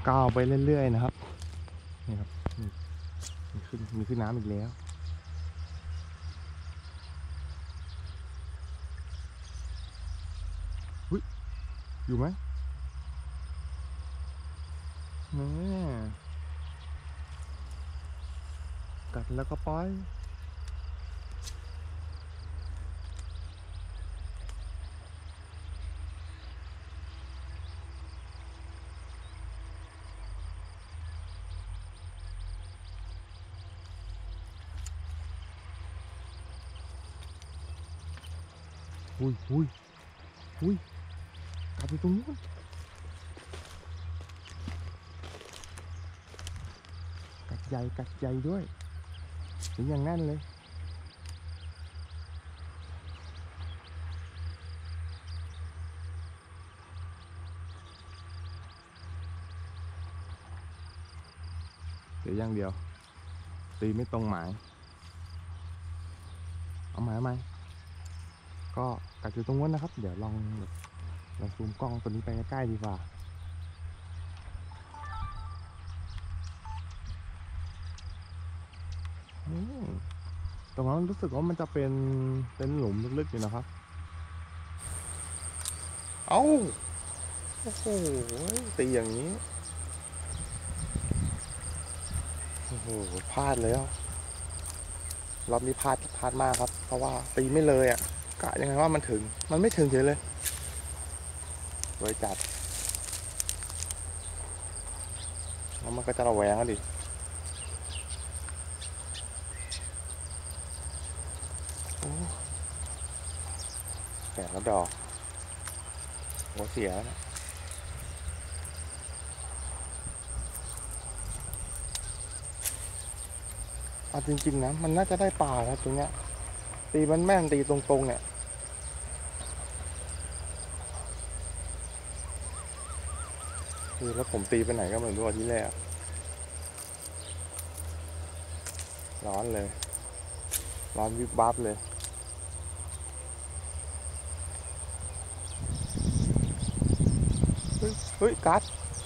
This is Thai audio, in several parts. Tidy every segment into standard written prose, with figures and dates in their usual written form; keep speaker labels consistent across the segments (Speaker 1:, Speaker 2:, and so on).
Speaker 1: ก้าวไปเรื่อยๆนะครับนี่ครับมีขึ้นน้ำอีกแล้วอยู่ไหมนี่กัดแล้วก็ปล่อยอุ้ยกัดอยู่ตรงนู้นกัดใหญ่ด้วยถึงอย่างแน่นเลยเดี๋ยวอย่างเดียวตีไม่ตรงหมายเอาหมายไหมก็กัดอยู่ตรงนู้นนะครับเดี๋ยวลองซูมกล้องตัวนี้ไปใกล้ๆดีกว่าตรงนั้นรู้สึกว่ามันจะเป็นหลุมลึกๆอยู่นะครับเอ้าโอ้โหตีอย่างนี้โอ้โหพลาดแล้วรอบนี้พลาดมากครับเพราะว่าตีไม่เลยอ่ะกะยังไงว่ามันไม่ถึงเฉยเลยโดยจัดแล้วมันก็จะระแวงอ่ะดิแต่ละดอกหัวเสียนะเอาจริงๆนะมันน่าจะได้ปลาแล้วตรงเนี้ยตีมันแม่นตีตรงๆเนี่ยคือแล้วผมตีไปไหนก็ไม่รู้ที่แรกร้อนเลยร้อนวิบวับเลยเฮ้ยกัด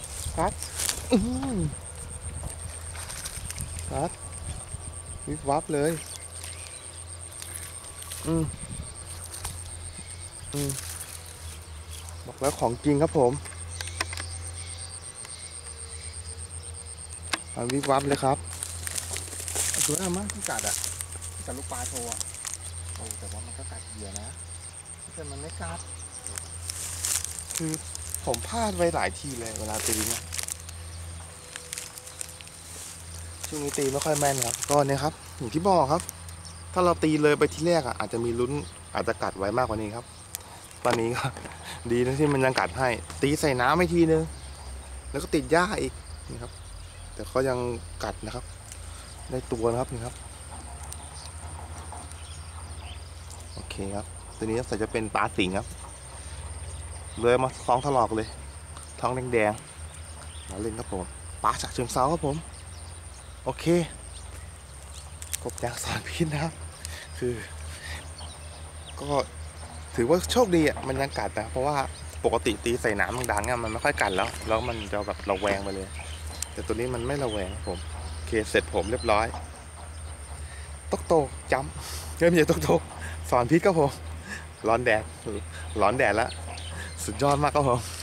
Speaker 1: วิบวับเลยบอกแล้วของจริงครับผมมันวิบวับเลยครับสวยมากที่กัดอ่ะที่กัดลูกปลาโชว์อ่ะโอ้แต่ว่ามันก็กัดเหยื่อนะแต่มันไม่กัดคือผมพลาดไว้หลายทีเลยเวลาตีเนี่ยช่วงนี้ตีไม่ค่อยแม่นครับก็เนี่ยครับอย่างที่บอกครับถ้าเราตีเลยไปที่แรกอ่ะอาจจะมีลุ้นอาจจะกัดไว้มากกว่านี้ครับตอนนี้ก็ดีนะที่มันยังกัดให้ตีใส่น้ำไม่ทีนึงแล้วก็ติดหญ้าอีกนี่ครับแต่ก็ยังกัดนะครับได้ตัวนะครับนี่ครับโอเคครับตัวนี้ใส่จะเป็นปลาสิงครับเลยมาท้องถลอกเลยท้องแดงๆมาเล่นครับผมปลาจากเชิงเซาครับผมโอเคกบยางสอนพิษนะครับคือก็ถือว่าโชคดีอ่ะมันยังกัดนะเพราะว่าปกติตีใส่น้ำดังๆเนี่ยมันไม่ค่อยกัดแล้วมันจะแบบระแวงไปเลยแต่ตัวนี้มันไม่ระแวงผมโอเคเสร็จผมเรียบร้อยตกโตจำไม่ใช่ตกโตสอนพิษครับผมร้อนแดดแล้วสุดยอดมากครับผม